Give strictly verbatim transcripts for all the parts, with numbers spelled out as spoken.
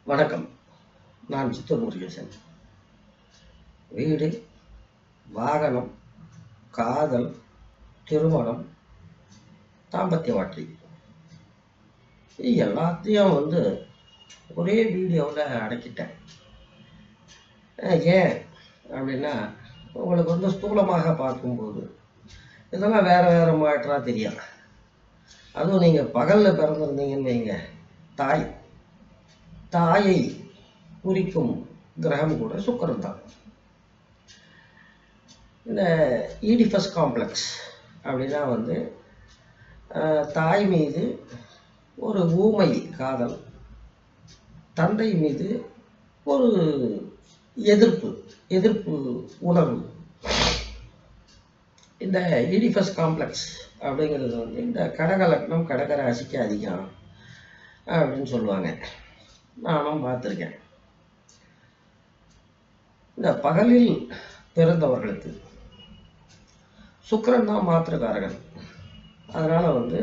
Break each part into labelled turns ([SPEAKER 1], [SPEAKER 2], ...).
[SPEAKER 1] வணக்கம். நான் சித்தூர் முருகேசன். வீடு, வாகனம், காதல், திருமணம், தாம்பத்திய வாழ்க்கை இது எல்லாத்தையும் வந்து ஒரே வீடியோவில் அடக்கிட்டேன். ஏன் அப்படின்னா, உங்களுக்கு வந்து ஸ்தூலமாக பார்க்கும்போது இதெல்லாம் வேறு வேறு மாற்றா தெரியும். அதுவும் நீங்கள் பகலில் பிறந்திருந்தீங்கன்னு வைங்க, தாய் தாயை குறிக்கும் கிரகம் கூட சுக்கிரன் தான். இந்த ஈடிபஸ் காம்ப்ளெக்ஸ் அப்படின்னா வந்து தாய் மீது ஒரு ஊமை காதல், தந்தை மீது ஒரு எதிர்ப்பு எதிர்ப்பு உணர்வு. இந்த ஈடிபஸ் காம்ப்ளெக்ஸ் அப்படிங்கிறது வந்து இந்த கடக லக்னம் கடக ராசிக்கு அதிகம் அப்படின்னு சொல்லுவாங்க. நானும் பார்த்துருக்கேன். இந்த பகலில் பிறந்தவர்களுக்கு சுக்கிரன் தான் மாத்திரக்காரகன். அதனால வந்து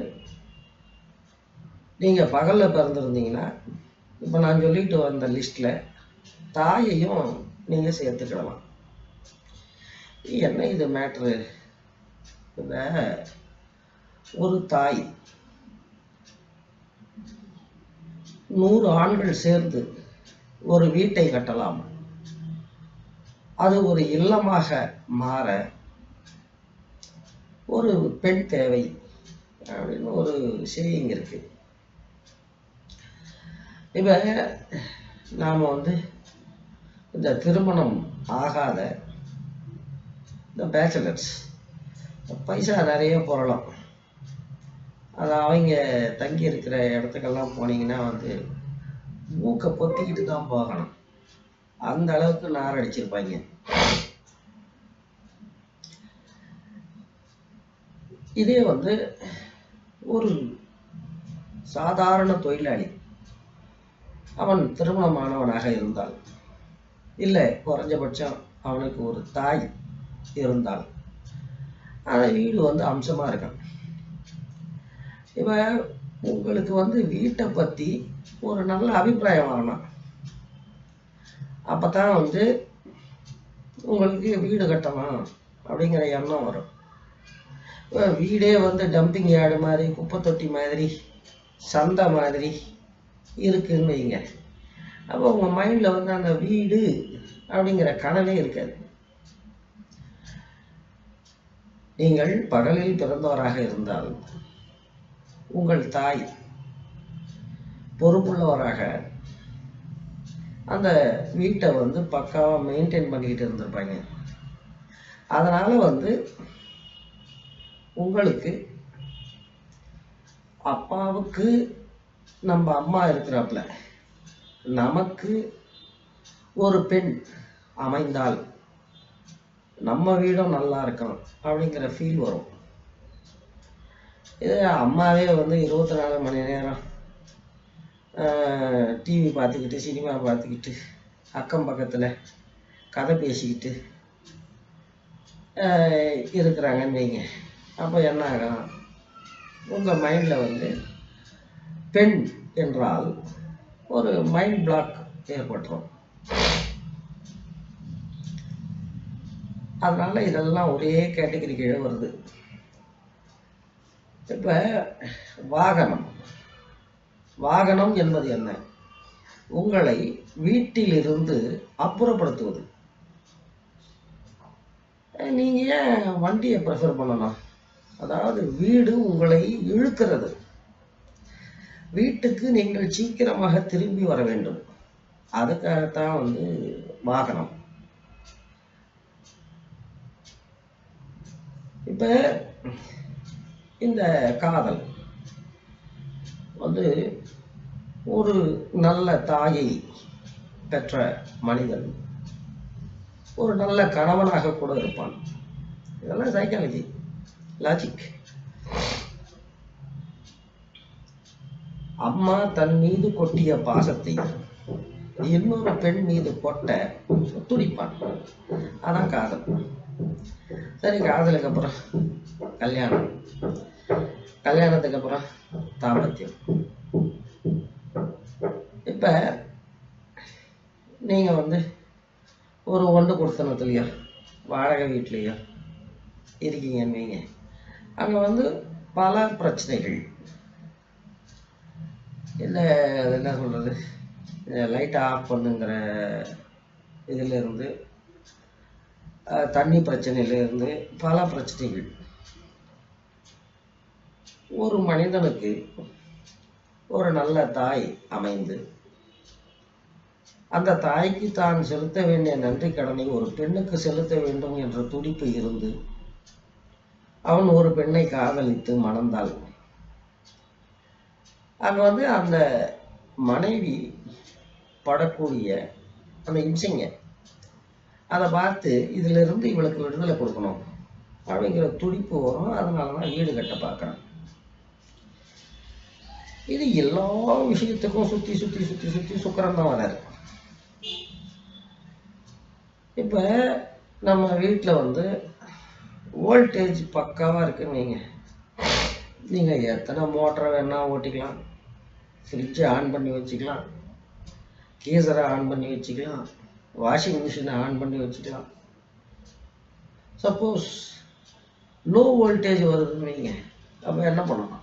[SPEAKER 1] நீங்க பகல்ல பிறந்திருந்தீங்கன்னா, இப்போ நான் சொல்லிட்டு வந்த லிஸ்ட்ல தாயையும் நீங்க சேர்த்துக்கிடலாம். என்ன இது மேட்ரு? இந்த ஒரு தாய் நூறு ஆண்கள் சேர்ந்து ஒரு வீட்டை கட்டலாம், அது ஒரு இல்லமாக மாற ஒரு பெண் தேவை அப்படின்னு ஒரு சேயிங் இருக்கு. இப்ப நாம வந்து இந்த திருமணம் ஆகாத இந்த பேச்சுலர்ஸ் பைசா நிறைய போடலாம். அது அவங்க தங்கி இருக்கிற இடத்துக்கெல்லாம் போனீங்கன்னா வந்து மூக்கை பொத்திக்கிட்டு தான் போகணும். அந்த அளவுக்கு நார் அடிச்சிருப்பாங்க. இதே வந்து ஒரு சாதாரண தொழிலாளி அவன் திருமணமானவனாக இருந்தால், இல்லை குறைஞ்சபட்சம் அவனுக்கு ஒரு தாய் இருந்தால், அந்த வீடு வந்து அம்சமா இருக்கும். இப்ப உங்களுக்கு வந்து வீட்டை பத்தி ஒரு நல்ல அபிப்பிராயம் வரணும். அப்பதான் வந்து உங்களுக்கு வீடு கட்டணும் அப்படிங்கிற எண்ணம் வரும். வீடே வந்து டம்பிங் யார்டு மாதிரி, குப்பை தொட்டி மாதிரி, சந்தை மாதிரி இருக்குன்னு வைங்க, அப்போ உங்க மைண்ட்ல வந்து அந்த வீடு அப்படிங்கிற கனவே இருக்காது. நீங்கள் பகலில் பிறந்தவராக இருந்தால் உங்கள் தாய் பொறுப்புள்ளவராக அந்த வீட்டை வந்து பக்காவா மெயின்டைன் பண்ணிக்கிட்டு இருந்திருப்பாங்க. அதனால வந்து உங்களுக்கு அப்பாவுக்கு நம்ம அம்மா இருக்கிறாப்புல நமக்கு ஒரு பெண் அமைந்தால் நம்ம வீடும் நல்லா இருக்கும் அப்படிங்கிற ஃபீல் வரும். இது அம்மாவே வந்து இருபத்தி நாலு மணி நேரம் டிவி பார்த்துக்கிட்டு சினிமா பார்த்துக்கிட்டு அக்கம் பக்கத்தில் கதை பேசிக்கிட்டு இருக்கிறாங்கன்னு வைங்க, அப்போ என்ன ஆகும்? உங்கள் மைண்டில் வந்து பெண் என்றால் ஒரு மைண்ட் பிளாக் ஏற்பட்டுரும். அதனால இதெல்லாம் ஒரே கேட்டகரி கீழே வருது. இப்ப வாகனம் வாகனம் என்பது என்ன? உங்களை வீட்டிலிருந்து அப்புறப்படுத்துவது. நீங்க ஏன் வண்டியை ப்ரிஃபர் பண்ணணும்? அதாவது வீடு உங்களை இழுக்கிறது. வீட்டுக்கு நீங்கள் சீக்கிரமாக திரும்பி வர வேண்டும். அதுக்காகத்தான் வந்து வாகனம். இப்ப இந்த காதல் வந்து ஒரு நல்ல தாயை பெற்ற மனிதன் ஒரு நல்ல கணவனாக கூட இருப்பான். இதெல்லாம் சைக்காலஜி, லாஜிக். அம்மா தன் மீது கொட்டிய பாசத்தை இன்னொரு பெண் மீது கொட்ட துடிப்பான். அதான் காதல். சரி, காதலுக்கு அப்புறம் கல்யாணம், கல்யாணத்துக்கு அப்புறம் தாம்பத்தியம். இப்ப நீங்கள் வந்து ஒரு ஒன்று கொடுத்தனத்துலையோ வாடகை வீட்லேயோ இருக்கீங்கன்னு வைங்க, அங்கே வந்து பல பிரச்சனைகள், இல்லை அது என்ன சொல்கிறது, லைட்டை ஆஃப் பண்ணுங்கிற இதிலிருந்து, தண்ணி பிரச்சனையிலேருந்து பல பிரச்சனைகள். ஒரு மனிதனுக்கு ஒரு நல்ல தாய் அமைந்து அந்த தாய்க்கு தான் செலுத்த வேண்டிய நன்றி கடனை ஒரு பெண்ணுக்கு செலுத்த வேண்டும் என்ற துடிப்பு இருந்து அவன் ஒரு பெண்ணை காதலித்து மணந்தாள். அங்கே வந்து அந்த மனைவி படக்கூடிய அந்த இம்சைங்க அதை பார்த்து இதிலிருந்து இவளுக்கு விடுதலை கொடுக்கணும் அப்படிங்கிற துடிப்பு வரும். அதனால தான் வீடு கட்ட பார்க்குறான். இது எல்லா விஷயத்துக்கும் சுற்றி சுற்றி சுற்றி சுற்றி சுக்கரம் தான் வராது. இப்போ நம்ம வீட்டில் வந்து வோல்டேஜ் பக்காவாக இருக்குன்னு வைங்க, நீங்கள் எத்தனை மோட்டரை வேணால் ஓட்டிக்கலாம், ஃப்ரிட்ஜை ஆன் பண்ணி வச்சுக்கலாம், கீசரை ஆன் பண்ணி வச்சுக்கலாம், வாஷிங் மிஷினை ஆன் பண்ணி வச்சுக்கலாம். சப்போஸ் லோ வோல்டேஜ் வருதுன்னு வைங்க, அப்போ என்ன பண்ணலாம்?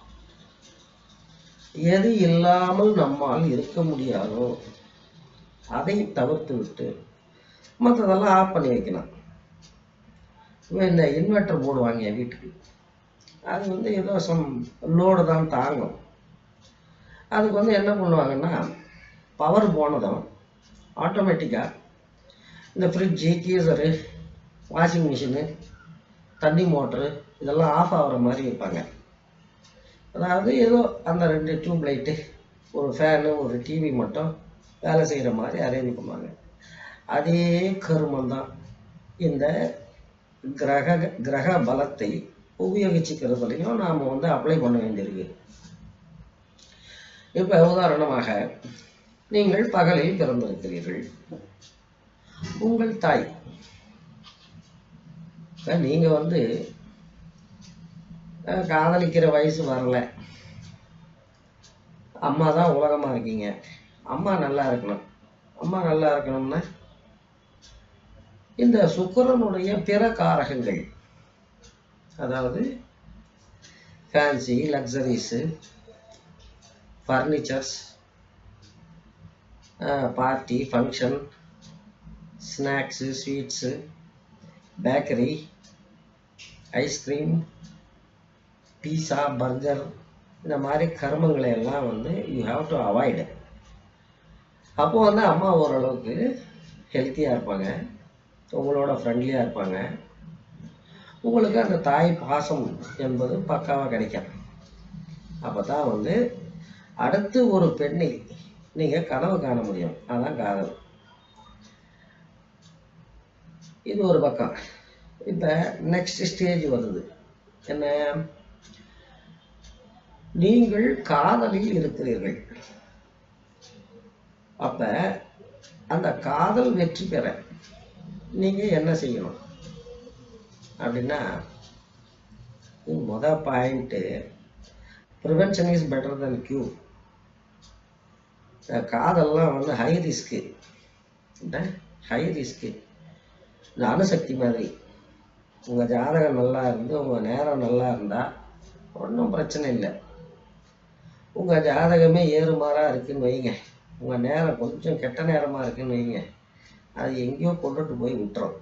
[SPEAKER 1] எது இல்லாமல் நம்மால் இருக்க முடியாதோ அதை தவிர்த்து விட்டு மற்றதெல்லாம் ஆஃப் பண்ணி வைக்கலாம். இப்போ இந்த இன்வெர்டர் போடுவாங்க வீட்டுக்கு, அது வந்து ஏதோ சம் லோடு தான் தாங்கும். அதுக்கு வந்து என்ன பண்ணுவாங்கன்னா, பவர் போனதும் ஆட்டோமேட்டிக்காக இந்த ஃப்ரிட்ஜு, கீசரு, வாஷிங் மிஷினு, தண்ணி மோட்ரு இதெல்லாம் ஆஃப் ஆகிற மாதிரி வைப்பாங்க. அதாவது ஏதோ அந்த ரெண்டு டியூப் லைட்டு, ஒரு ஃபேனு, ஒரு டிவி மட்டும் வேலை செய்கிற மாதிரி அரேஞ்ச் பண்ணுவாங்க. அதே கருமந்தான் இந்த கிரக கிரக பலத்தை உபயோகிச்சுக்கிறதுலையும் நாம் வந்து அப்ளை பண்ண வேண்டியிருக்கு. இப்போ உதாரணமாக நீங்கள் பகலில் பிறந்திருக்கிறீர்கள். உங்கள் தாய், நீங்கள் வந்து காதலிக்கிற வயசு வரல, அம்மா தான் உலகமாக இருக்கீங்க. அம்மா நல்லா இருக்கணும். அம்மா நல்லா இருக்கணும்னா இந்த சுக்கிரனுடைய பிற காரகங்கள், அதாவது fancy, luxuries, furnitures, party, function, snacks, sweets, bakery, ice cream, pizza, burger, இந்த மாதிரி கர்மங்களை எல்லாம் வந்து யூ ஹாவ் டு அவாய்டு. அப்போது வந்து அம்மா ஓரளவுக்கு ஹெல்த்தியாக இருப்பாங்க, உங்களோட ஃப்ரெண்ட்லியாக இருப்பாங்க, உங்களுக்கு அந்த தாய் பாசம் என்பது பக்காவாக கிடைக்கும். அப்போ தான் வந்து அடுத்து ஒரு பெண்ணை நீங்கள் கனவு காண முடியும். அதான் காதல். இது ஒரு பக்கம். இப்போ நெக்ஸ்ட் ஸ்டேஜ் வருது என்ன, நீங்கள் காதலில் இருக்கிறீர்கள். அப்ப அந்த காதல் வெற்றி பெற நீங்க என்ன செய்யணும் அப்படின்னா, மொதல் point, prevention is better than cure. காதல்லாம் வந்து ஹை ரிஸ்க்கு, ஹை ரிஸ்க்கு. இந்த அணுசக்தி மாதிரி. உங்கள் ஜாதகம் நல்லா இருந்து உங்கள் நேரம் நல்லா இருந்தால் ஒன்றும் பிரச்சனை இல்லை. உங்கள் ஜாதகமே ஏறுமாறாக இருக்குன்னு வைங்க, உங்கள் நேரம் கொஞ்சம் கெட்ட நேரமாக இருக்குன்னு வைங்க, அது எங்கேயோ கொண்டுட்டு போய் விட்டுரும்.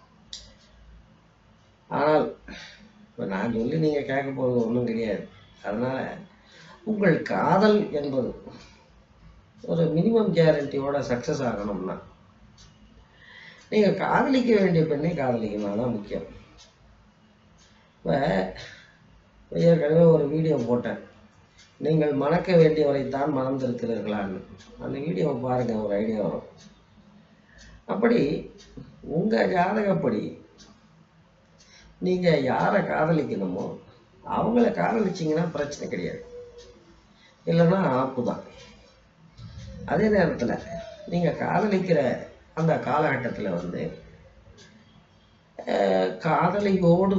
[SPEAKER 1] ஆனால் இப்போ நான் சொல்லி நீங்கள் கேட்க போகிறது ஒன்றும் கிடையாது. அதனால் உங்கள் காதல் என்பது ஒரு மினிமம் கேரண்டியோட சக்ஸஸ் ஆகணும்னா நீங்கள் காதலிக்க வேண்டிய பெண்ணை காதலிக்கணும். அதான் முக்கியம். இப்போ ஏற்கனவே ஒரு வீடியோ போட்டேன், நீங்கள் மணக்க வேண்டியவரைத்தான் மணந்திருக்கிறீர்களான்னு. அந்த வீடியோவை பாருங்கள், ஒரு ஐடியா வரும். அப்படி உங்கள் ஜாதகப்படி நீங்கள் யாரை காதலிக்கணுமோ அவங்கள காதலிச்சிங்கன்னா பிரச்சனை கிடையாது, இல்லைன்னா ஆப்பு தான். அதே நேரத்தில் நீங்கள் காதலிக்கிற அந்த காலகட்டத்தில் வந்து காதலியோடு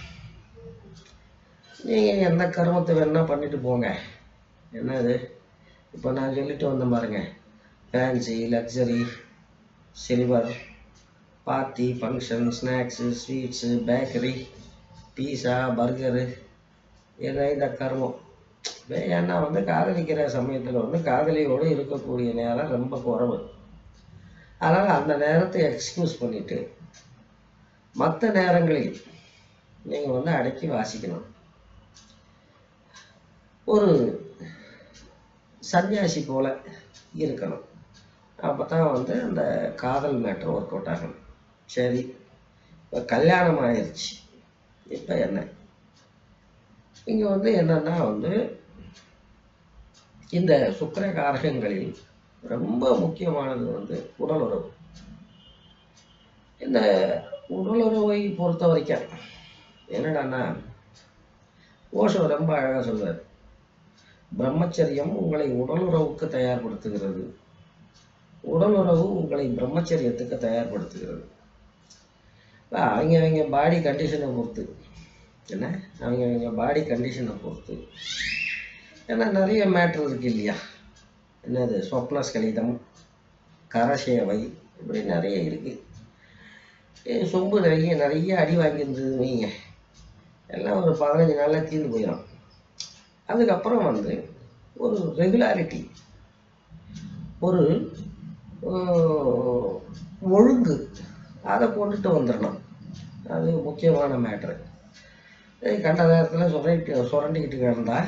[SPEAKER 1] நீங்கள் எந்த கர்மத்தை வேணா பண்ணிட்டு போங்க. என்னது இப்போ நான் சொல்லிட்டு வந்தேன் பாருங்க, fancy, luxury, silver, party, function, snacks, sweets, bakery, pizza, burger, ஏன்னா இந்த கர்மம். ஏன்னா வந்து காதலிக்கிற சமயத்தில் வந்து காதலியோடு இருக்கக்கூடிய நேரம் ரொம்ப குறைவு. அதனால் அந்த நேரத்தை எக்ஸ்கியூஸ் பண்ணிவிட்டு மற்ற நேரங்களில் நீங்கள் வந்து அடக்கி வாசிக்கணும். ஒரு சன்னியாசி போல் இருக்கணும். அப்போ தான் வந்து அந்த காதல் மேட்ரு ஒர்க் அவுட் ஆகணும். சரி, இப்போ கல்யாணம் ஆயிடுச்சு. இப்போ என்ன இங்கே வந்து என்னன்னா வந்து இந்த சுக்கிர காரகங்களில் ரொம்ப முக்கியமானது வந்து உடலுறவு. இந்த உடலுறவை பொறுத்த வரைக்கும் என்னடான்னா ஓஷோ ரொம்ப அழகாக சொல்வார், பிரம்மச்சரியம் உங்களை உடலுறவுக்கு தயார்படுத்துகிறது, உடலுறவு உங்களை பிரம்மச்சரியத்துக்கு தயார்படுத்துகிறது. அவங்க அவங்க பாடி கண்டிஷனை பொறுத்து என்ன அவங்க அவங்க பாடி கண்டிஷனை பொறுத்து ஏன்னா நிறைய மேட்ரு இருக்கு இல்லையா. என்னது சொப்னஸ்கலிதம், கரசேவை, இப்படி நிறைய இருக்கு. சொம்பு நிறைய நிறைய அடி வாங்கியிருந்தது வைங்க, எல்லாம் ஒரு பதினஞ்சு நாளில் தீர்ந்து போயிடும். அதுக்கப்புறம் வந்து ஒரு ரெகுலாரிட்டி, ஒரு ஒழுங்கு, அதை கொண்டுட்டு வந்துடணும். அது முக்கியமான மேட்ரு. கண்ட நேரத்தில் சுரண்டி சுரண்டிக்கிட்டு கிடந்தா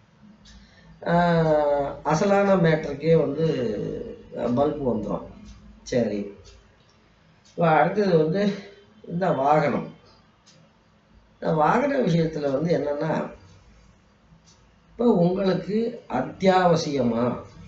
[SPEAKER 1] அசலான மேட்ருக்கே வந்து பல்பு வந்துடும். சரி, இப்போ அடுத்தது வந்து இந்த வாகனம். இந்த வாகன விஷயத்தில் வந்து என்னென்னா, இப்போ உங்களுக்கு அத்தியாவசியமா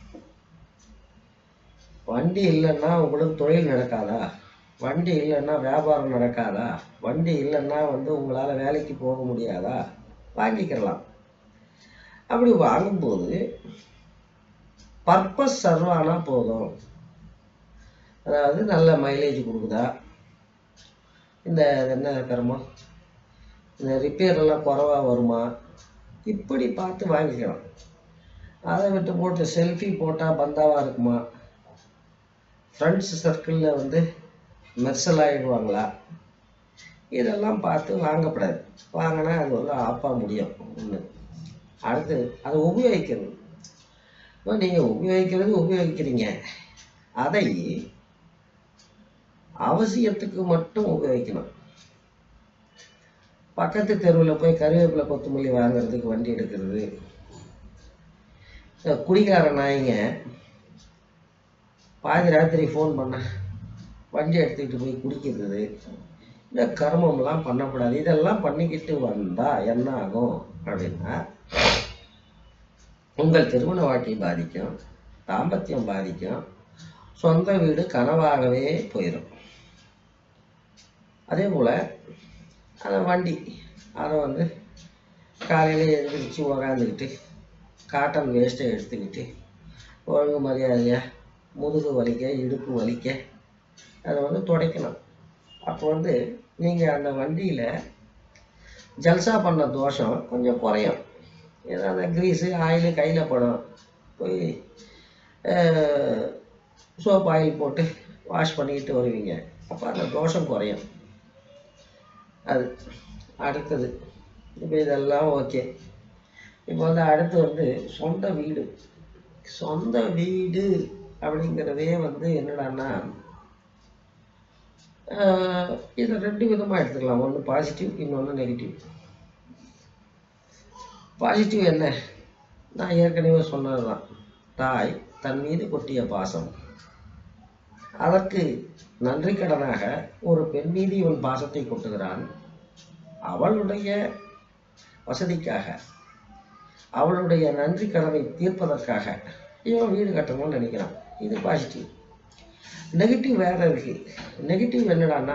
[SPEAKER 1] வண்டி இல்லைன்னா உங்களுக்கு தொழில் நடக்காதா, வண்டி இல்லைன்னா வியாபாரம் நடக்காதா, வண்டி இல்லைன்னா வந்து உங்களால் வேலைக்கு போக முடியாதா, வாங்கிக்கலாம். அப்படி வாங்கும்போது பர்பஸ் சர்வானா போதும். அதாவது நல்ல மைலேஜ் கொடுக்குதா, இந்த என்ன கர்மம் இந்த ரிப்பேரெல்லாம் குறைவாக வருமா, இப்படி பார்த்து வாங்கிக்கலாம். அதை விட்டு போட்டு செல்ஃபி போட்டால் பந்தாவாக இருக்குமா, ஃப்ரெண்ட்ஸ் சர்க்கிளில் வந்து மெர்சல் ஆகிடுவாங்களா, இதெல்லாம் பார்த்து வாங்கப்படாது. வாங்கினா அது வந்து ஆப்பாக முடியும். ஒன்று. அடுத்து அதை உபயோகிக்கிறது. இப்போ நீங்கள் உபயோகிக்கிறது உபயோகிக்கிறீங்க, அதை அவசியத்துக்கு மட்டும் உபயோகிக்கணும். பக்கத்து தெருவில் போய் கருவேப்பிலை கொத்தமல்லி வாங்குறதுக்கு வண்டி எடுக்கிறது, குடிகார நாய்ங்க பாதி ராத்திரி ஃபோன் பண்ண வண்டி எடுத்துக்கிட்டு போய் குடிக்கிறது, இந்த கர்மம்லாம் பண்ணக்கூடாது. இதெல்லாம் பண்ணிக்கிட்டு வந்தால் என்ன ஆகும் அப்படின்னா, உங்கள் திருமண வாழ்க்கை பாதிக்கும், தாம்பத்தியம் பாதிக்கும், சொந்த வீடு கனவாகவே போயிடும். அதே போல் அந்த வண்டி அதை வந்து காலையில் எழுந்திரிச்சு உக்காந்துக்கிட்டு காட்டன் வேஸ்ட்டை எடுத்துக்கிட்டு ஒழுங்கு மரியாதையாக முதுகு வலிக்க இடுப்பு வலிக்க அதை வந்து துடைக்கணும். அப்போ வந்து நீங்கள் அந்த வண்டியில் ஜல்சா பண்ண தோஷம் கொஞ்சம் குறையும். ஏன்னா அந்த க்ரீஸு ஆயிலு கையில் படும், போய் சோப் ஆயில் போட்டு வாஷ் பண்ணிக்கிட்டு வருவீங்க. அப்போ அந்த தோஷம் குறையும். அது அடுத்தது. இப்போ இதெல்லாம் ஓகே. இப்போ வந்து அடுத்து வந்து சொந்த வீடு. சொந்த வீடு அப்படிங்கிறதே வந்து என்னடான்னா, இதை ரெண்டு விதமாக எடுத்துக்கலாம். ஒன்று பாசிட்டிவ், இன்னொன்று நெகட்டிவ். பாசிட்டிவ் என்ன, நான் ஏற்கனவே சொன்னது தான். தாய் தன் மீது கொட்டிய பாசம், அதற்கு நன்றி கடனாக ஒரு பெண் மீது இவன் பாசத்தை கொட்டுகிறான். அவளுடைய வசதிக்காக, அவளுடைய நன்றி கடனை தீர்ப்பதற்காக இவன் வீடு கட்டணும்னு நினைக்கிறான். இது பாசிட்டிவ். நெகட்டிவ் வேற இருக்கு. நெகட்டிவ் என்னடான்னா,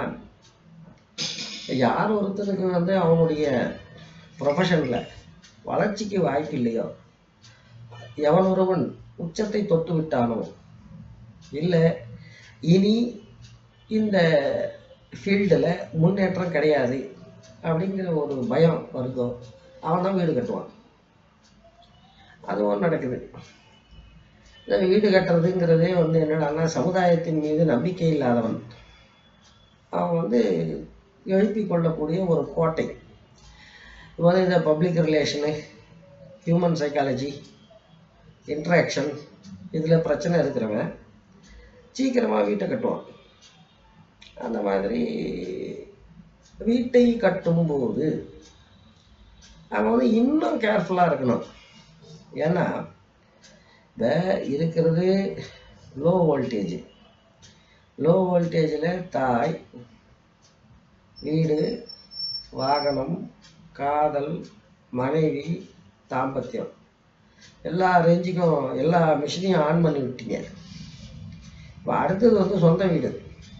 [SPEAKER 1] யார் ஒருத்தருக்கு வந்து அவனுடைய ப்ரொஃபஷனில் வளர்ச்சிக்கு வாய்ப்பு இல்லையோ, எவன் ஒருவன் உச்சத்தை தொட்டு விட்டானோ, இல்லை இனி இந்த ஃபீல்டில் முன்னேற்றம் கிடையாது அப்படிங்கிற ஒரு பயம் வருதோ, அவன் தான் வீடு கட்டுவான். அதுவும் நடக்குது. இந்த வீடு கட்டுறதுங்கிறதே வந்து என்னடான்னா சமுதாயத்தின் மீது நம்பிக்கை இல்லாதவன் அவன் வந்து எழுப்பி கொள்ளக்கூடிய ஒரு கோட்டை. இப்போ வந்து இந்த public relation, human psychology, interaction இதில் பிரச்சனை இருக்கிறவன் சீக்கிரமாக வீட்டை கட்டுவான். அந்த மாதிரி வீட்டை கட்டும்போது அவன் வந்து இன்னும் கேர்ஃபுல்லாக இருக்கணும். ஏன்னா இந்த இருக்கிறது லோ வோல்டேஜ். லோ வோல்டேஜில் தாய், வீடு, வாகனம், காதல், மனைவி, தாம்பத்தியம் எல்லா ரேஞ்சுக்கும் எல்லா மிஷினையும் ஆன் பண்ணி விட்டீங்க. இப்போ அடுத்தது வந்து சொந்த வீடு.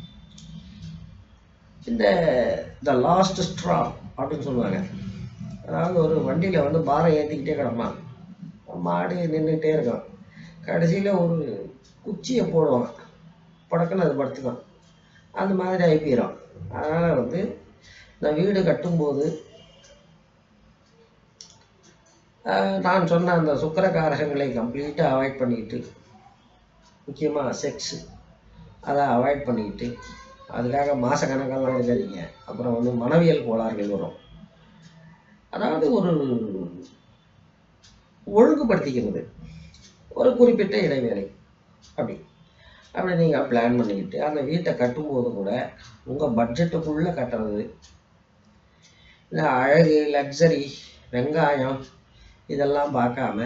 [SPEAKER 1] இந்த த லாஸ்ட் ஸ்ட்ரா அப்படின்னு சொல்லுவாங்க. அதாவது ஒரு வண்டியில் வந்து பாரம் ஏற்றிக்கிட்டே கிடப்பான், மாடு நின்றுக்கிட்டே இருக்கான், கடைசியில் ஒரு குச்சியை போடுவான், படக்குன்னு அது படுத்துக்கான். அந்த மாதிரி ஆகிப்போயிடும். அதனால் வந்து இந்த வீடு கட்டும்போது நான் சொன்ன அந்த சுக்கரகாரகங்களை கம்ப்ளீட்டாக அவாய்ட் பண்ணிக்கிட்டு, முக்கியமாக செக்ஸு அதை அவாய்ட் பண்ணிக்கிட்டு, அதுக்காக மாதக்கணக்கெல்லாம் இருக்காதீங்க. அப்புறம் வந்து மனவியல் கோளாறுகள் வரும். அதாவது ஒரு ஒழுங்குபடுத்திக்கிறது, ஒரு குறிப்பிட்ட இடைவேளை அப்படி அப்படி நீங்கள் பிளான் பண்ணிக்கிட்டு அந்த வீட்டை கட்டும்போது கூட உங்கள் பட்ஜெட்டுக்குள்ளே கட்டுறது. இந்த அழகு, லக்ஸரி, வெங்காயம் இதெல்லாம் பார்க்காம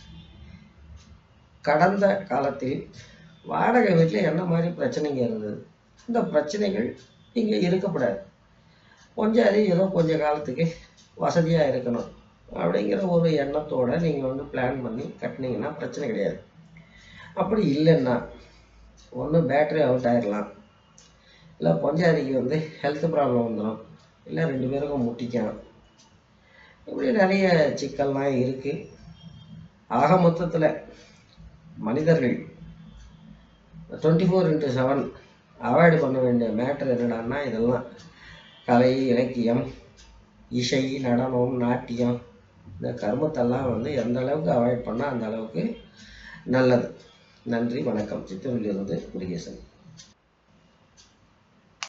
[SPEAKER 1] கடந்த காலத்தில் வாடகை வீட்டில் என்ன மாதிரி பிரச்சனைங்க இருந்தது, இந்த பிரச்சனைகள் இங்கே இருக்கப்படாது. கொஞ்சம் அது ஏதோ கொஞ்ச காலத்துக்கு வசதியாக இருக்கணும் அப்படிங்கிற ஒரு எண்ணத்தோடு நீங்கள் வந்து பிளான் பண்ணி கட்டினீங்கன்னா பிரச்சனை கிடையாது. அப்படி இல்லைன்னா ஒன்று பேட்ரி அவுட் ஆகிடலாம், இல்லை பொஞ்சாதிக்கு வந்து ஹெல்த் ப்ராப்ளம் வந்துடும், இல்லை ரெண்டு பேருக்கும் முட்டிக்கலாம். இப்படி நிறைய சிக்கல்லாம் இருக்குது. ஆக மொத்தத்தில் மனிதர்கள் twenty four into seven avoid பண்ண வேண்டிய மேட்ரு என்னடான்னா இதெல்லாம் கலை, இலக்கியம், இசை, நடனம், நாட்டியம், இந்த கர்மத்தெல்லாம் வந்து எந்த அளவுக்கு அவாய்ட் பண்ணால் அந்த அளவுக்கு நல்லது. நன்றி, வணக்கம். சித்தூரிலிருந்து முருகேசன்.